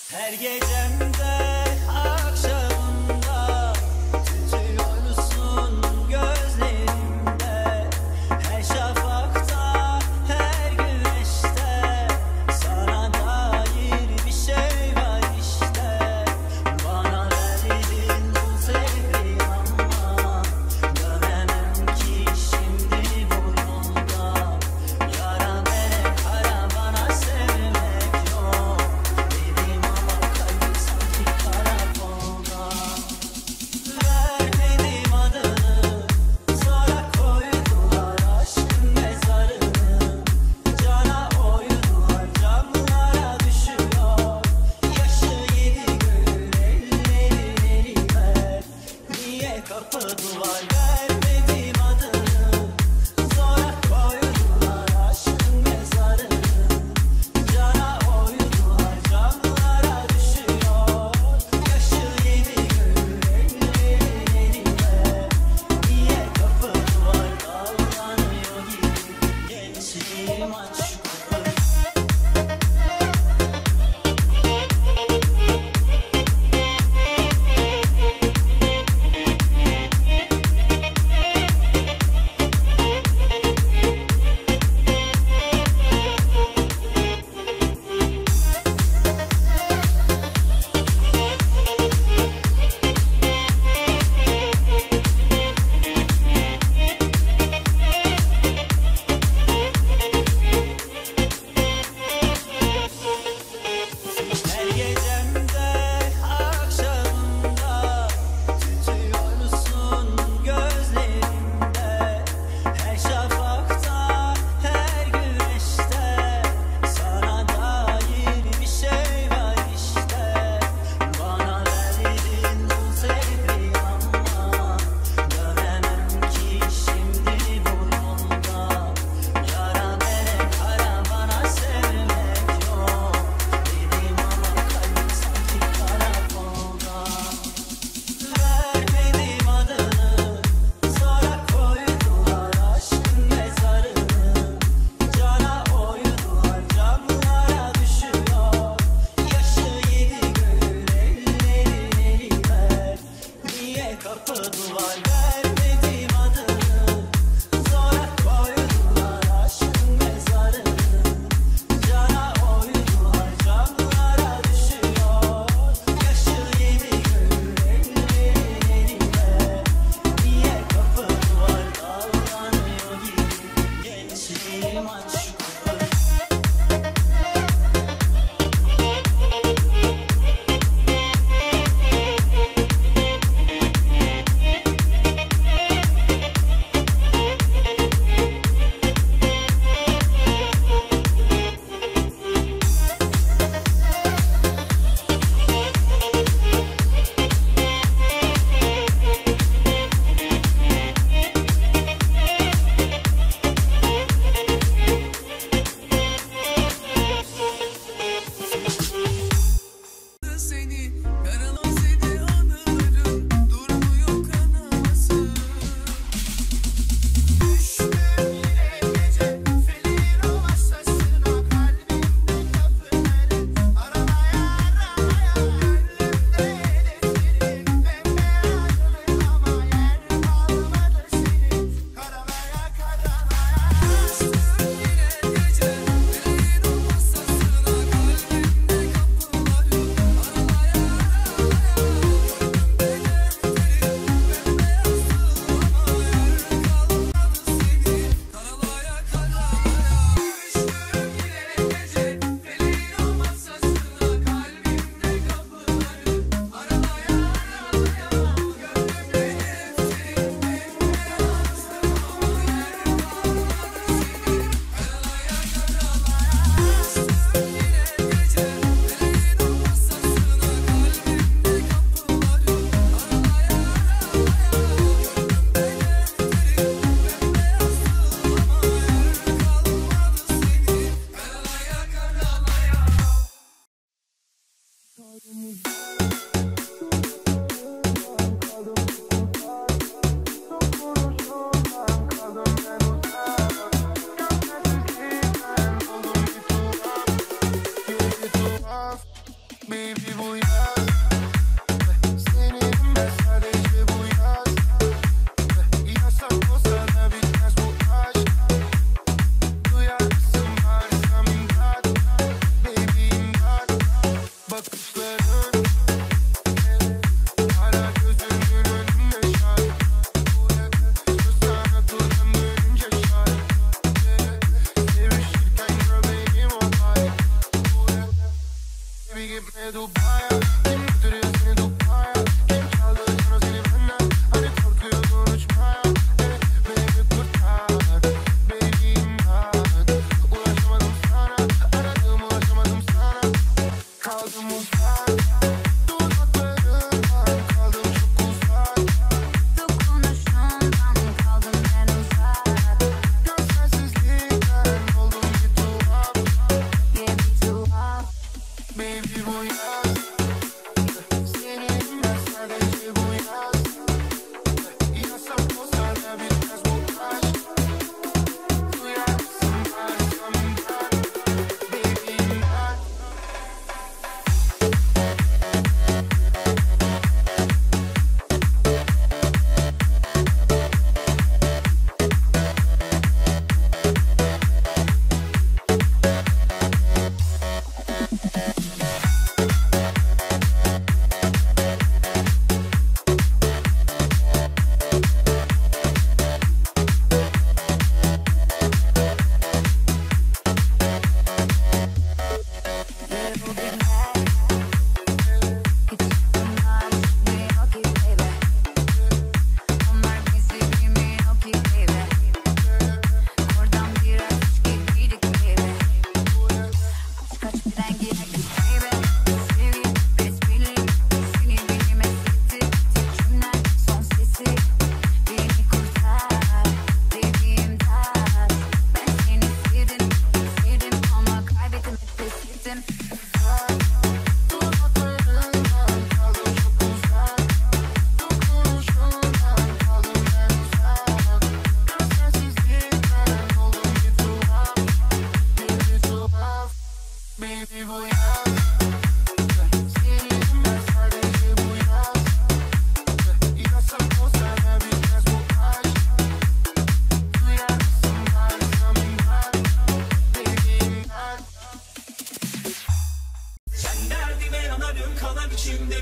Her gecemde, akşamımda tutuyorsun gözlerimde. Her şafakta, her güneşte sana dair bir şey var işte. Bana verdin bu zehri ama dönemem ki şimdi bu yolda. Yara bere kara bana sevmek yok. Dedim ama kalbim sanki karakolda. Vermedim adını, zora koydular aşkın mezarını. Cana oydular, camlara düşüyor. Yaşı yedi gönül ellerin elime. Niye kapadılar, vermedim adını. Zora koydular aşkın mezarını. Cana oydular, camlara düşüyor. Yaşı yedi gönül ellerin elime. Niye kapadılar, dallanıyor gibi gençliğim, aç şu kapıyı.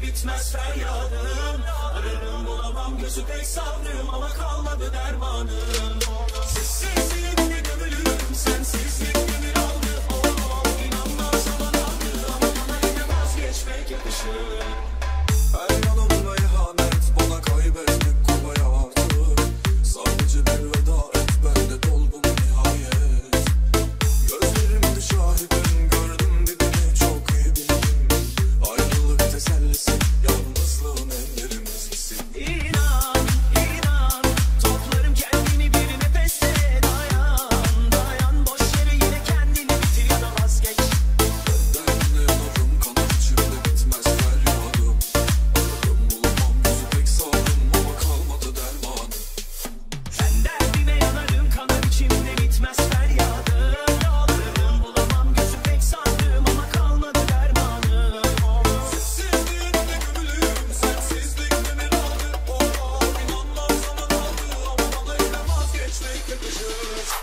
içimde bitmez feryadım. Ararım bulamam gözü pek savrım ama kalmadı dermanım. Sessizliğimde gömülürüm, sensizlik gönül aldı. Oh, inanmaz zaman aldı ama bana yine vazgeçmek yakışır. Her yanımda ihanet, bana kaybetmek kolay artık. Sadece bir veda et, ben de doldum nihayet. Gözlerimde şahidim, gördüm dibini çok iyi bildim. Ayrılık tesellisi, yalnızlığın ellerimiz misin? İnan, inan, toplarım kendini bir nefeste. Dayan, dayan, boş yere yine kendini bitir ya da vazgeç. Benden yanarım, kanım içimde bitmez feryadım. Ararım bulamam, yüzü pek sağlam ama kalmadı dermanım. Ben derdime yanarım, kanar içimde bitmez feryadım. Yalvarırım bulamam, gözü pek sandım ama kalmadı dermanım. Sessizliğimde gömülüyorum, sensizlik demir aldı. Oh, inanmaz zaman aldı ama bana yine vazgeçmek yakışır.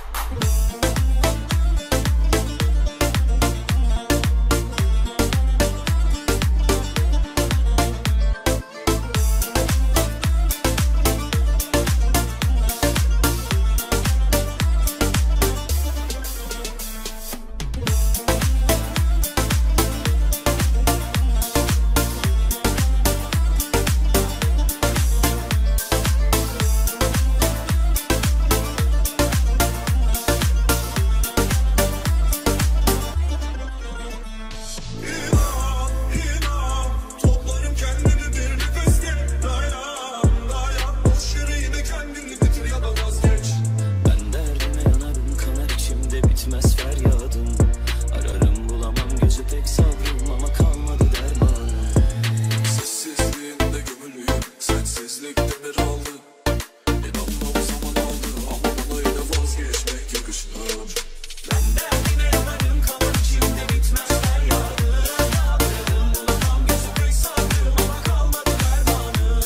İnan, toplarım kendimi bir nefeste. Dayan, dayan, boş yere yine kendini bitir ya da vazgeç. Ben derdime yanarım, kanar içimde bitmez feryadım. Ararım bulamam, gözü pek savrım ama kalmadı dermanım. Sessizliğinde gömülüyüm, sensizlik demir aldı. İnanmam zaman aldı ama bana yine vazgeçmek yakışır. Ben derdime yanarım, kanar içimde bitmez feryadım. Yalvarırım bulamam, gözü pek savrım ama kalmadı dermanım.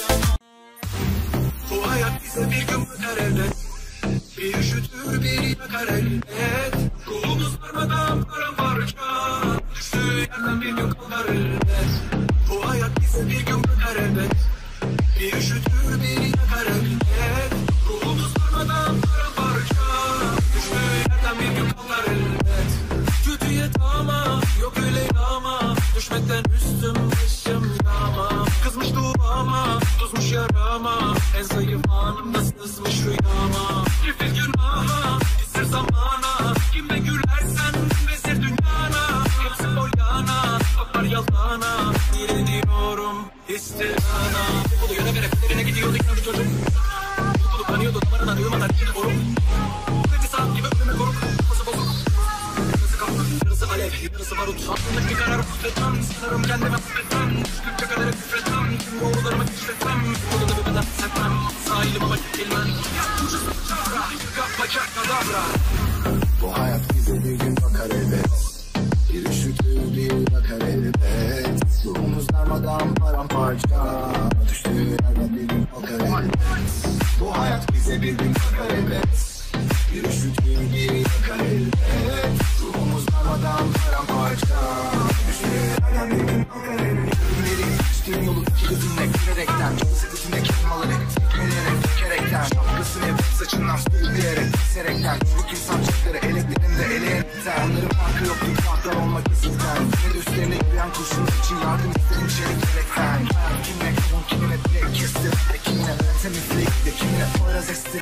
Bu hayat bize bir gün bakar elbet. Bir üşütür bir yakar elbet. Ruhumuz varmadan paramparça. Düştüğü yerden bir gün kalkar elbet. Bu hayat bize bir gün bakar elbet. Bir üşütür bir yakar elbet. Ruhumuz varmadan paramparça. Düştüğü yerden bir gün kalkar elbet. Kötüye tamam, yok öyle yağma. Düşmekten üstüm başım yağma. Kızmış duama, tuzmuş yarama. En zayıf anımda sızmış rüyama. Bir günaha, ister zamana. Kimde gülersen besir dünyana. Hepsi boyana, bakar yalana. Direniyorum istirana. Bunu yöneterek derine gidiyordu yine bir çocuk. Mutluluk kanıyordu damarına yığmadan içine koruk. Dedi saat gibi önüme koruk. Kafası bozuk. Yarısı kapı, yarısı alev, yarısı barut. Aklımdaki bir karar küfretmem. Sanırım kendime küfretmem. Düştükçe kadere küfretmem. Tüm doğrularımı küfretmem. Bunu da bir beden hissetmem. Sahilim ama çekilmem. Ucuz çavra, yıkak bacak kadavra. Bu hayat bize bir gün bakar elbet. Bir üşütür bir yakar elbet. Ruhumuz darmadan paramparça. Düştüğü yerden bir gün kalkar elbet. Bu hayat bize bir gün bakar elbet. Bir üşütür bir yakar elbet. Ruhumuz darmadan paramparça. Düştüğü yerden bir gün kalkar elbet. Günleri geçtiğim yolu iki gözümle görerekten. Sepetinde kelimeleri tekmeleyerek dökerekten. Şapkasını yapıp saçından sürükleyerek keserekten. Çocuk insan çiftleri eleklerinde eleyerekten. Onların farkı yok tutmaklar olmak isimden. Ve üstlerine yürüyen kurşun için yardım istedim şerif gerekten. Kimine kavun kimine direkt kestim. Ve kimine temizlik de kimine poyraz estim.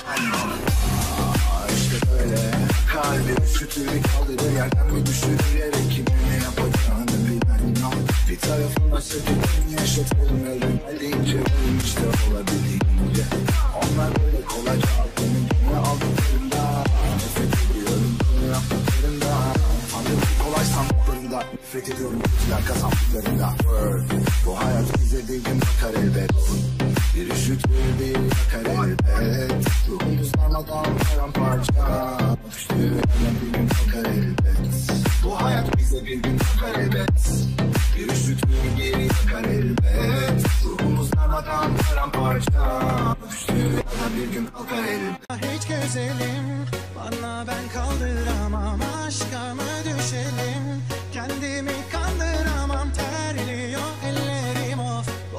İşte böyle kalbi üşütür kaldırır yerden mi düşürür yere kimin ne yapacağını bilen yok. Bir tarafına söküldüm yaşatırım ölüm geldiğince ölüm işte olabildiğince. Onlar böyle kolayca aklımın ne aldıklarında. Nefret ediyorum bunu yaptıklarında. Anladım kolay sandıklarında. Nefret ediyorum kötüler kazandıklarında. Bu hayat bize bir gün bakar elbet. Bir üşütür bir yakar elbet. Ruhumuz darmadan paramparça. Düştüğü yerden bir gün kalkar elbet. Bu hayat bize bir gün bakar elbet. Bir üşütür bir yakar elbet. Ruhumuz darmadan paramparça. Düştüğü yerden bir gün kalkar elbet. Hiç güzelim, bana ben kaldıramam. Aşka mı düşelim, kendimi kandıramam. Terliyor ellerim of,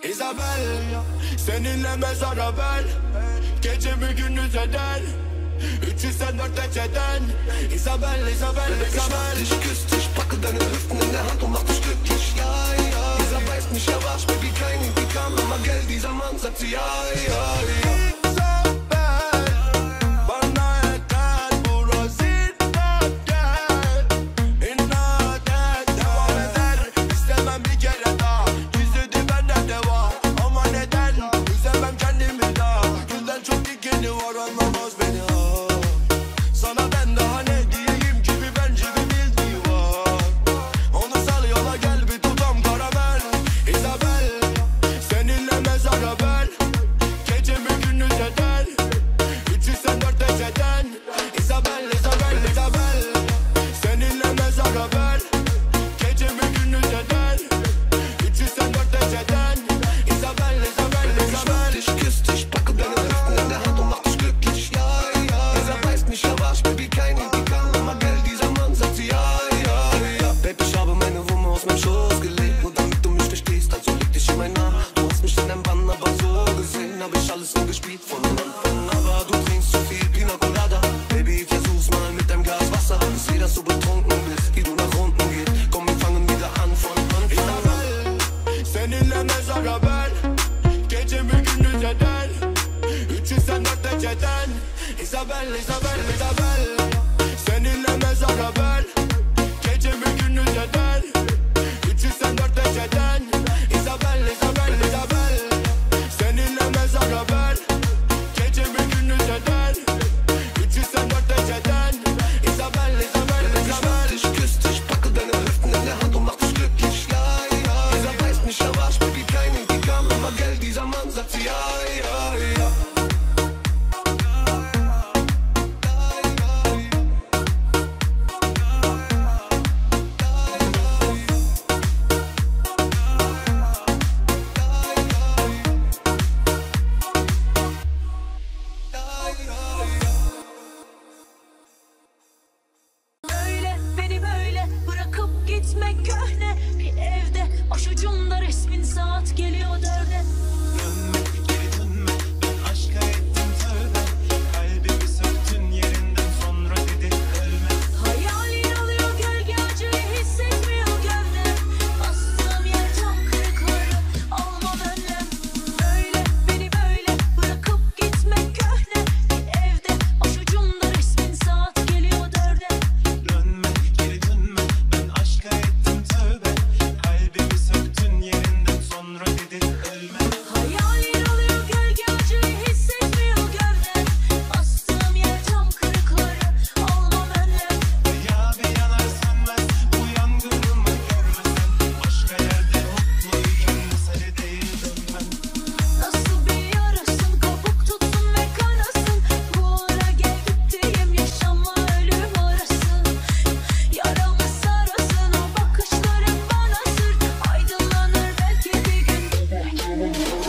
Isabel, seninle mezara ben, gecemi gündüz eder, 304 dereceden. Isabel, Isabel, Isabel. Ich küss dich, packe deine Hüften in der Hand und mach dich glücklich, ja, ja. Dieser weiß nicht, er war's, Baby, kein Indikam, immer Geld, dieser Mann sagt sie, ja, ja, ja. Isabel, Isabel, Isabel. Seninle mezara ben, gecemi gündüz eder, 304 dereceden. Isabel, Isabel, Isabel. Seninle mezara ben, gecemi gündüz eder, 304 dereceden. Isabel, Isabel, Isabel. Ich küss dich, packe deine Hüften in der Hand und mach dich glücklich, ja, ja. Dieser weiß nicht, er war's, Baby, kein Indikam, immer Geld, dieser Mann sagt sie, ja, ja, ja. Köhne bir evde başucumda resmin saat geliyor dörde. Dönme geri dönme ben aşka ettim tövbe. Kalbimi söktün yerinden sonra dedin ölme. Hayalin alıyor gölge acıyı hissetmiyor gövde. Bastığım yer tam kırıkları almam önlem. Öyle beni böyle bırakıp gitme köhne bir evde başucumda resmin saat geliyor dörde. Dönme geri dönme ben aşka ettim tövbe. Kalbimi söktün yerinden sonra dedin ölme. Hayalin alıyor gölge acıyı hissetmiyor gövde. Bastığım yer tam kırıkları almam önlem. Ya bir yanar sönmez bu yangınımı görmesen. Başka yerde mutluyken mesele değil dönmem. Nasıl bir yarasın kabuk tutsun ve kanasın. Bu ara gel gittiğim yaşamla ölüm arası. Yaramı sarasın o bakışların bana sır. Aydınlanır belki bir gün.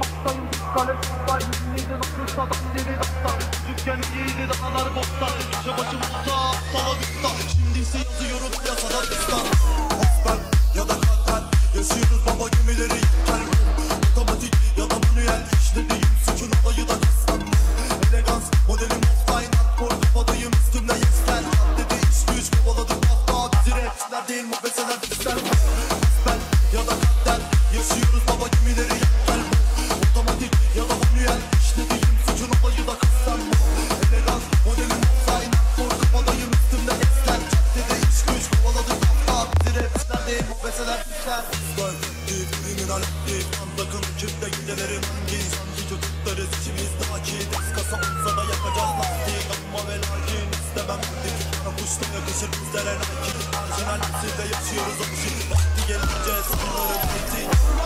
hastayım kale tutayım neydi nasıl sadan deli dastan Dükkan iyiydi dağlar bostan Köşe başı muhta sala vista Şimdi ise yazıyorum piyasada destan Hasbel ya da kader yaşıyoruz baba gemileri yeter mi? Otomatik ya da manuel işlediğim suçun olayı da kıskan Elegans modelim offline hardcore kafadayım üstümde yesler Dedi iş güç kovaladık hafta bizi rapçiler değil muhabeseler bizler Hasbel ya da kader yaşıyoruz baba gemileri yeter mi? Otomatik ya da manuel işlediğim suçun olayı da kıskan Elegans modelim offline hardcore kafadayım üstümde yesler Dedi iş güç kovaladık hafta bizi rapçiler değil muhabeseler bizler Deep, kriminal deep Antakın kitle gidelerim hangi sanki çocuklarız içimizde akit Kasa olsa da yakacağız lastik Ama ve lakin istemem artık Kapuşta yakışır bizlere lakin Marjinal nesilde yaşıyoruz o şey Vakti gelince sınırları bitti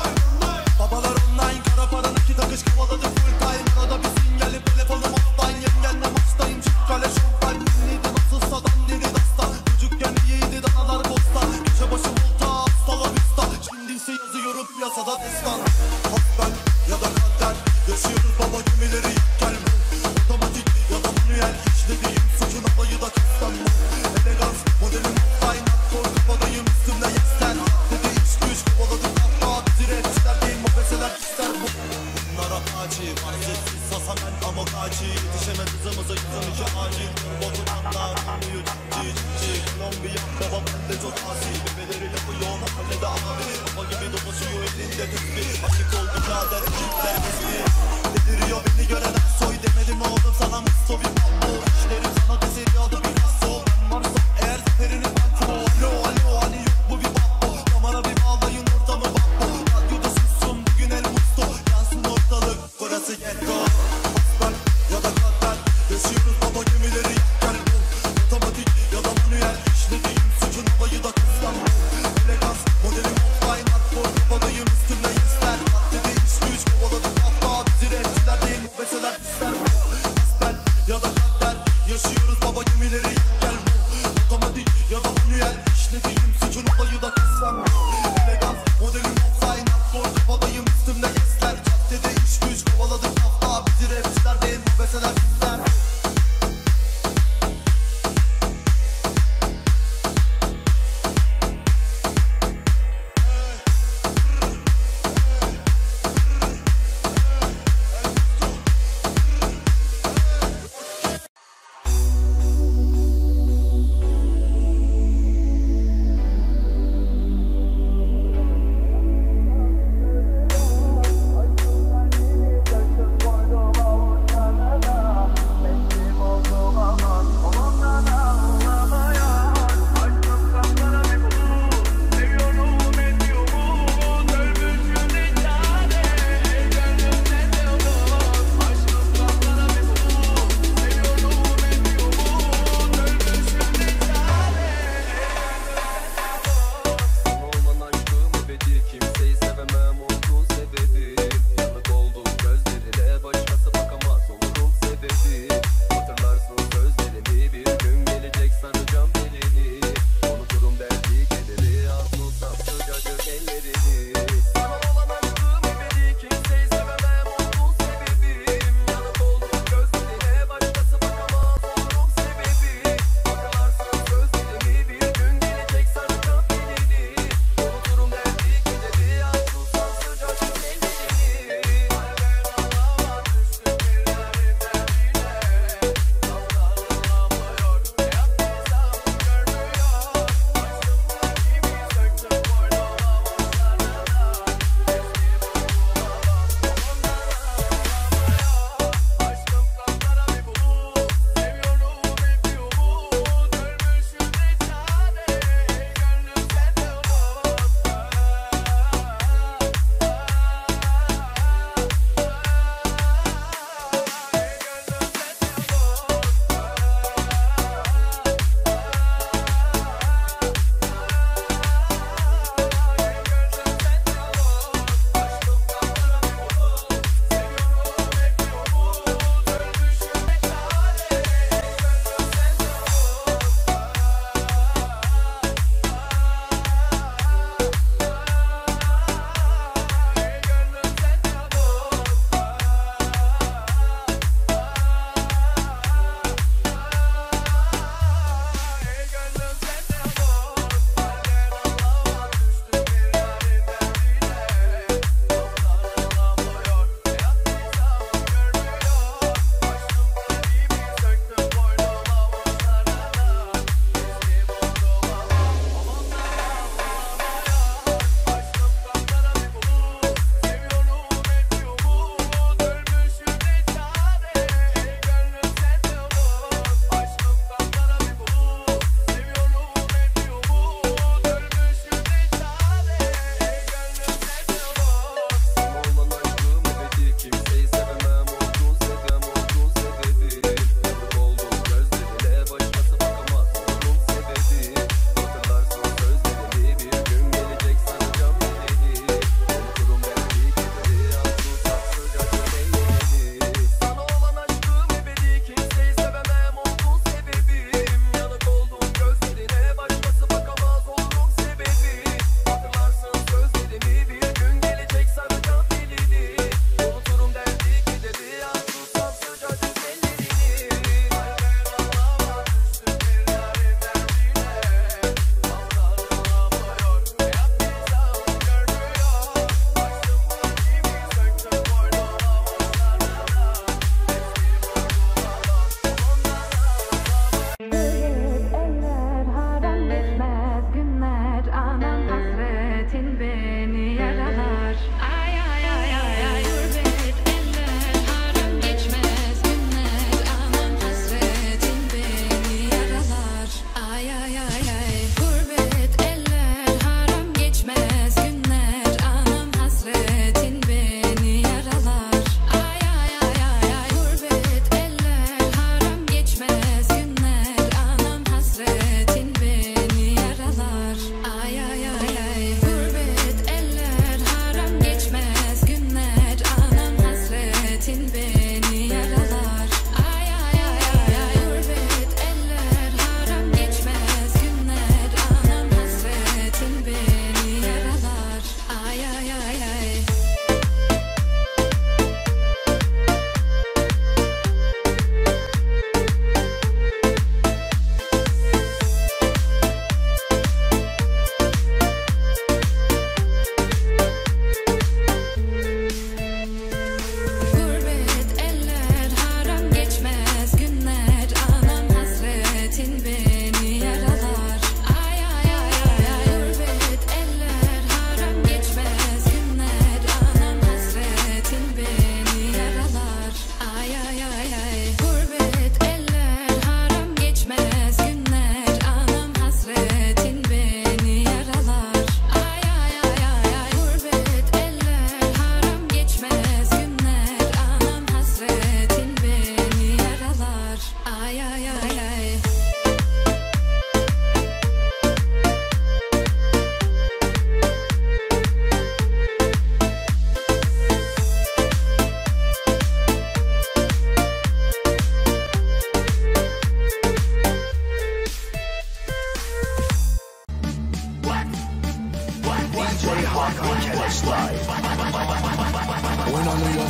Babalar online kara para nakit akış kovaladık full time Arada bir sinyali telefonum offline Yengenle maçtayım çık kale şompayım Dinliydi nasılsa dandiri dastan Çocukken iyiydi danalar posta Köşe başı volta hasta la vista Şimdi ise yazıyorum piyasada destan Hasbel ya da kader yaşıyoruz baba gemileri yeter mi? Otomatik ya da manuel işlediğim suçun olayı da kıstan Elegans modelim offline hardcore kafadayım üstümde yesler Dedi iş güç kovaladık hafta bizi rapçiler değil muhabeseler ister bu Bunlar apaçi marzetsiz sasamen amokacı Yetişemez hızımıza yüzüm işe acil Botumanlar anlıyor ciddi Kolombiya baba bende çok asi Bebeleri yapıyor mahallede abi Baba gibi dolaşıyor elinde tespih Aşık oldu kader ekipler resmi Deliriyor beni gören soy demedim oğlum sana Mustafa Bambo İşlerim sana deseriyordu biraz sol Ben varsa eğer zaferini banko Alo alo hani yok bu bir babbo Kamera bir bağlayın ortamı babbo Radyoda sussun bugün el musto Yansın ortalık burası ghetto Hasbel ya da kader yaşıyoruz baba gemileri yeter bu Otomatik ya da manuel işlediğim suçun olayı da kıskan Elegans modelim offline hardcore kafadayım üstümde yesler Dedi iş güç kovaladık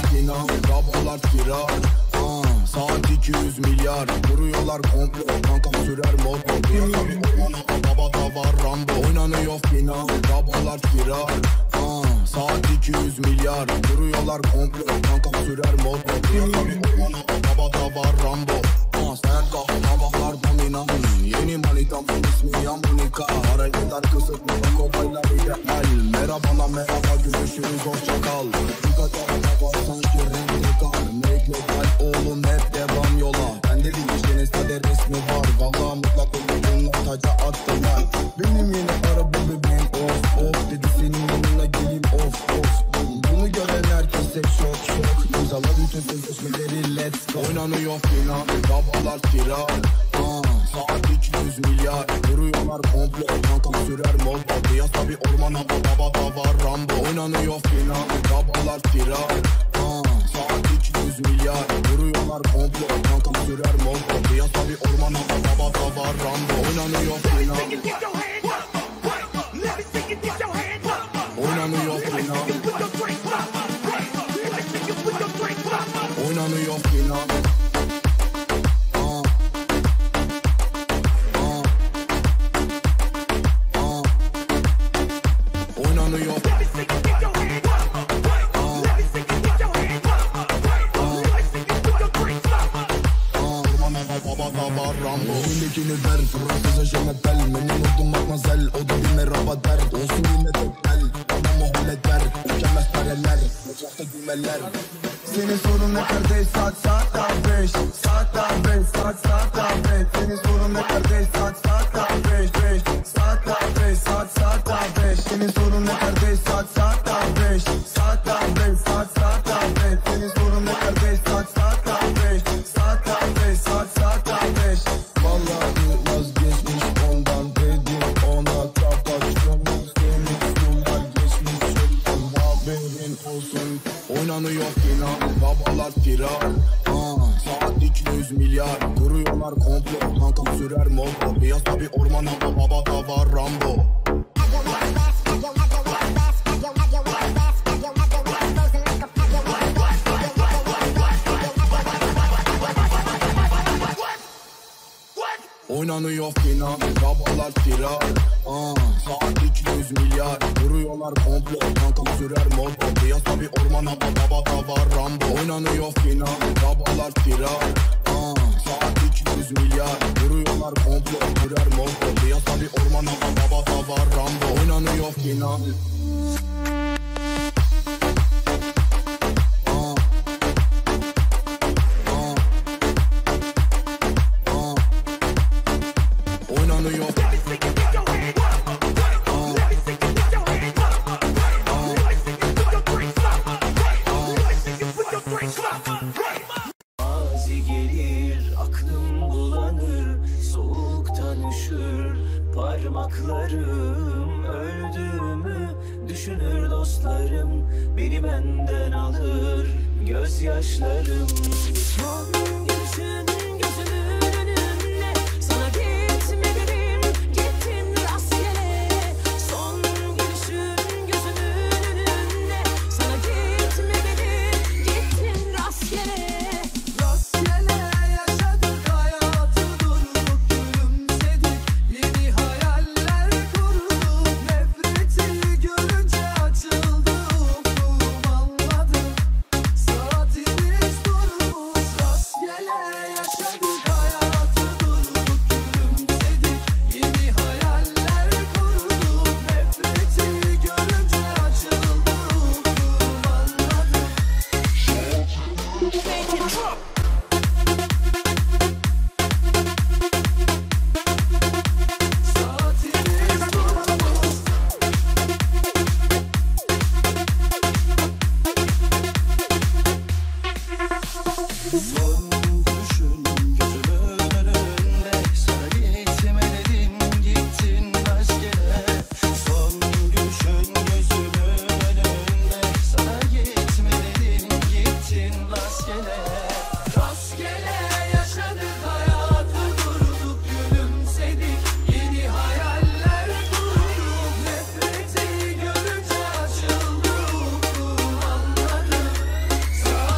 final, rabalar firar. Saat 200 milyar, vuruyorlar komple, kankam sürer mod. Piyasa bir ormana, baba da var Rambo. Oynanıyor final, rabalar firar. Saat 200 milyar, vuruyorlar komple, kankam sürer mod. Piyasa bir ormana, baba da var Rambo. Sert kahve sabahlar domina. Yeni manitam ismi Yamunika. Hareketler kısık mı kobayla ideal. Merhaba lan merhaba, görüşürüz hoşça kal. Dikkat et var sanki renkli kar. Make legal oğlum hep devam yola. Bende bir işiniz tadı resmi var. Valla mutlak olduğunla taca attılar. Benim yeni araba bebeğim of dedi, senin yanına geleyim of. Bunu gören herkese şok. İmzala bütün sözleşmeleri let's go. Oynanıyor final, babalar firar. Saat 200 milyar, vuruyorlar komple, kankam sürer mod. Piyasa bir ormana, baba da var Rambo. Oynanıyor final, babalar firar. Saat 200 milyar, vuruyorlar komple, kankam sürer mod. Piyasa bir ormana, baba da var Rambo. Oynanıyor final. Oynanıyor final. Oynanıyor final. Oynanıyor. Elindekini ver, Fransız'a jemetel. Memnun oldum matmazel, o da bir merhaba der. Olsun yine tekmel, bana muhabbet der. Mükemmel pareler, mutfakta düğmeler. Senin sorun ne kardeş, saat daha 5. Saat daha 5, saat daha 5. Senin sorun ne kardeş, saat daha 5. Saat daha 5, saat daha 5. Senin sorun ne kardeş, saat daha 5. Saat daha 5, saat daha 5. Senin sorun ne kardeş, saat daha 5. Saat daha 5, saat daha 5. Vallahi vazgeçmiş ondan dedim ona, kapattım seni, yıllar geçmiş çoktan, haberin olsun. Oynanıyor final, babalar firar. Saat 200 milyar, kuruyorlar komple, kankam sürer mod. Piyasa bir ormana, baba da var Rambo. Oynanıyor final, babalar firar. Saat 200 milyar, vuruyorlar komple, kankam sürer mod. Piyasa bir ormana, baba da var Rambo. Oynanıyor final, babalar firar. Saat 200 milyar, vuruyorlar komple, sürer mod. Piyasa bir ormana, baba da var Rambo. Oynanıyor final. Oynanıyor. Mazi gelir, aklım bulanır, soğuktan üşür parmaklarım. Öldüğümü düşünür dostlarım, beni benden alır gözyaşlarım. Son gülüşün gözümün önünde, sana gitme dedim, gittin rastgele. Son gülüşün gözümün önünde, sana gitme dedim, gittin rastgele. Rastgele yaşadık hayatı, durduk gülümsedik, yeni hayaller kurduk. Nefreti görünce açıldı ufkum, anladım saatimiz durmuş. Rastgele yaşadık hayatı, durduk gülümsedik, yeni hayaller kurduk. Nefreti görünce açıldı ufkum, anladım. Saatimiz durmuş. Son gülüşün gözümün önünde, sana gitme dedim, gittin rastgele. Son gülüşün gözümün önünde, sana gitme dedim, gittin rastgele. Rastgele yaşadık hayatı, durduk gülümsedik, yeni hayaller kurduk. Nefreti görünce açıldı ufkum, anladım saatimiz durmuş.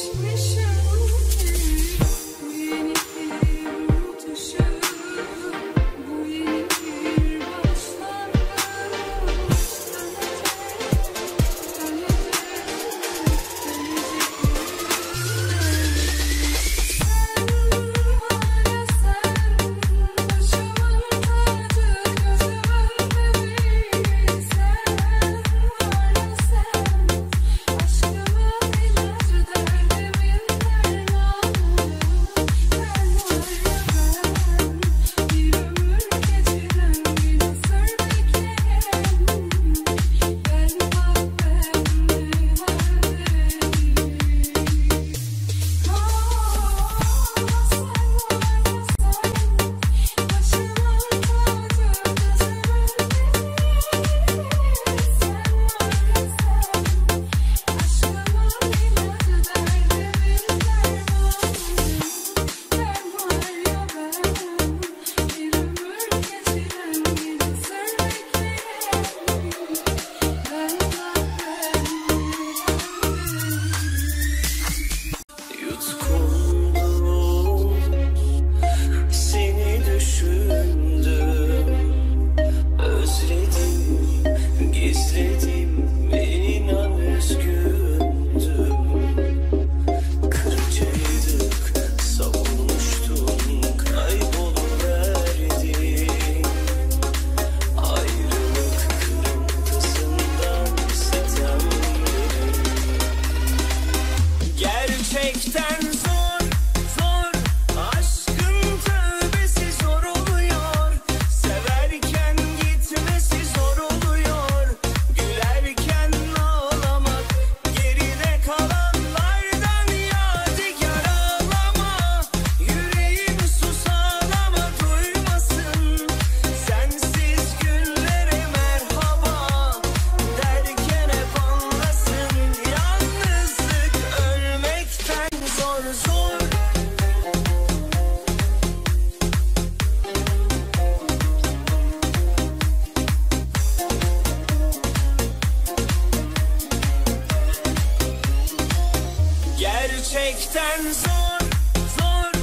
Gerçekten zor, zor.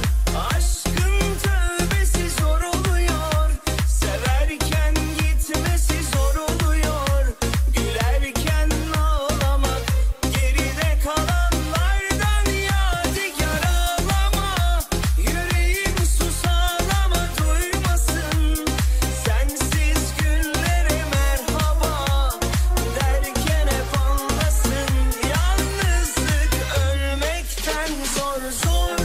Aşkın tövbesi zor oluyor. Severken gitmesi zor oluyor. Gülerken ağlamak, geride kalanlardan yadigar ağlama. Yüreğim susar ama duymasın. Sensiz günlere merhaba derken hep anlasın. Yalnızlık ölmekten zor zor.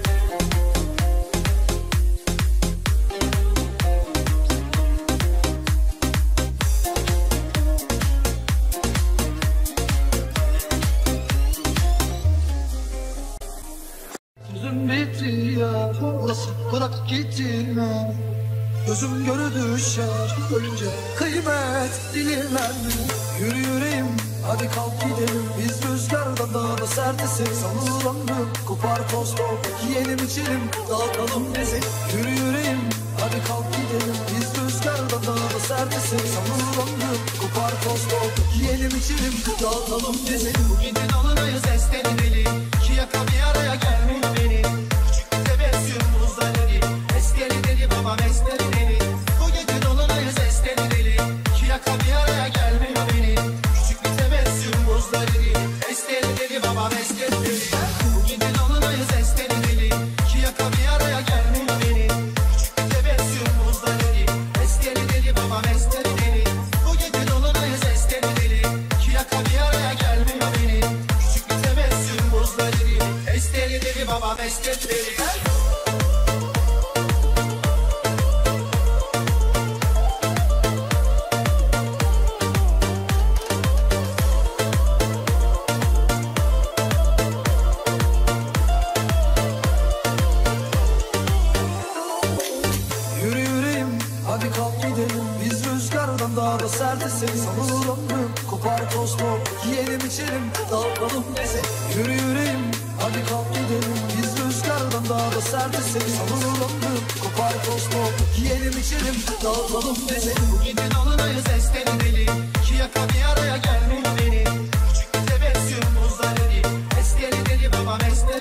Sözüm bitti ya, nasıl bırak gitme. Gözüm göre düşer, ölünce kıymet bilinmez. Yürü yüreğim, hadi kalk gidelim. Biz rüzgardan daha da sert eserim. Savurandım, kopar toz top, yiyelim içelim, dağıtalım bizi. Yürü yüreğim, hadi kalk gidelim. Biz rüzgardan daha da sert eserim. Savurandım, kopar toz top, yiyelim içelim, dağıtalım bizi. Bu gidin alınayız esteni deli, iki yaka bir araya gelmiyor beni. Küçük bir tebessüm buzları, esteli deli babam esteli deli. Bu gece dolunayız esteli deli, iki yaka bir araya gelmiyor beni. Küçük bir tebessüm buzları, esteli deli babam esteli deli. Bu gece dolunayız esteli deli, iki yaka bir araya gelmiyor beni. Küçük bir tebessüm buzları, esteli deli babam esteli deli. Bu gece dolunayız esteli deli, iki yaka bir araya gelmiyor beni. Küçük bir tebessüm buzları, esteli deli babam esteli deli. Yürü yüreğim, hadi kalk gidelim. Biz rüzgardan daha da sert eseriz. Savurur ömrüm, kopar toz top, yiyelim içelim, dağıtalım bizi. Yürü yüreğim, hadi kalk gidelim. Biz rüzgardan daha da sert eseriz. Savurur ömrüm, kopar toz top, yiyelim içelim, dağıtalım bizi. Bu gidin alınayız esteli deli, iki yaka bir araya gelmiyor beni. Küçük bir tebessüm buzları, esteli deli baba beste